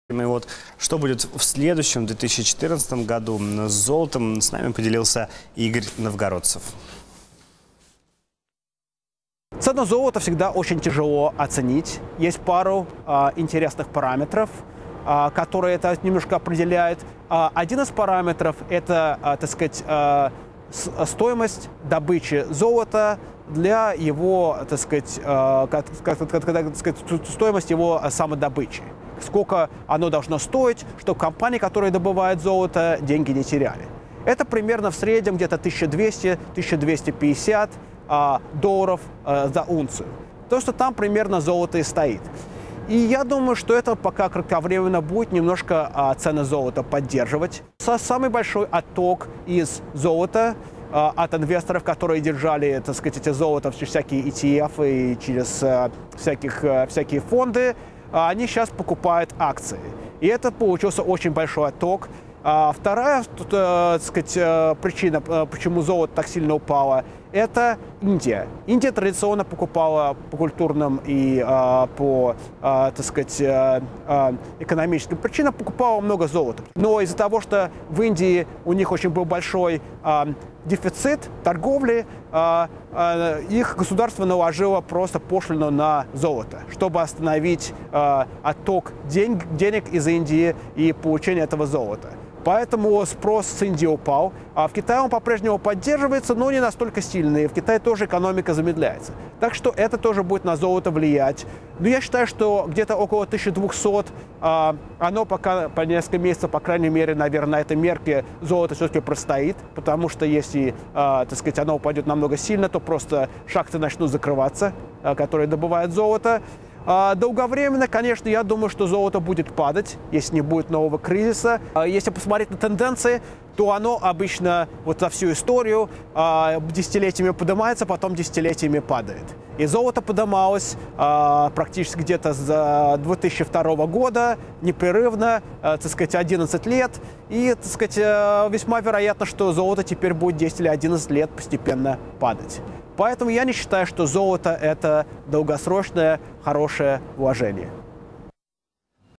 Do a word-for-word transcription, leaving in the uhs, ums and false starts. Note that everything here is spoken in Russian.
И вот что будет в следующем, две тысячи четырнадцатом году с золотом, с нами поделился Игорь Новгородцев. Цену золота всегда очень тяжело оценить. Есть пару а, интересных параметров, а, которые это немножко определяют. А, один из параметров – это, а, так сказать, а, с, стоимость добычи золота для его, так сказать, а, как, как, как, так сказать, стоимость его самодобычи. Сколько оно должно стоить, чтобы компании, которые добывают золото, деньги не теряли. Это примерно в среднем где-то тысяча двести — тысяча двести пятьдесят а, долларов а, за унцию. То, что там примерно золото и стоит. И я думаю, что это пока кратковременно будет немножко а, цены золота поддерживать. Самый большой отток из золота а, от инвесторов, которые держали, так сказать, эти золото через всякие и ти эф и через а, всяких, а, всякие фонды, они сейчас покупают акции. И это получился очень большой отток. А вторая, так сказать, причина, почему золото так сильно упало, это Индия. Индия традиционно покупала по культурным и по, так сказать, экономическим причинам покупала много золота. Но из-за того, что в Индии у них очень был большой дефицит торговли, их государство наложило просто пошлину на золото, чтобы остановить отток денег из Индии и получение этого золота. Поэтому спрос с Индии упал. А в Китае он по-прежнему поддерживается, но не настолько сильно. И в Китае тоже экономика замедляется. Так что это тоже будет на золото влиять. Но я считаю, что где-то около тысячи двухсот, а, оно пока по несколько месяцев, по крайней мере, наверное, на этой мерке золото все-таки простоит. Потому что если, а, так сказать, оно упадет намного сильно, то просто шахты начнут закрываться, а, которые добывают золото. Долговременно, конечно, я думаю, что золото будет падать, если не будет нового кризиса. Если посмотреть на тенденции, то оно обычно вот за всю историю десятилетиями поднимается, потом десятилетиями падает. И золото поднималось практически где-то с две тысячи второго года, непрерывно, так сказать, одиннадцать лет. И, так сказать, весьма вероятно, что золото теперь будет десять или одиннадцать лет постепенно падать. Поэтому я не считаю, что золото – это долгосрочное хорошее вложение.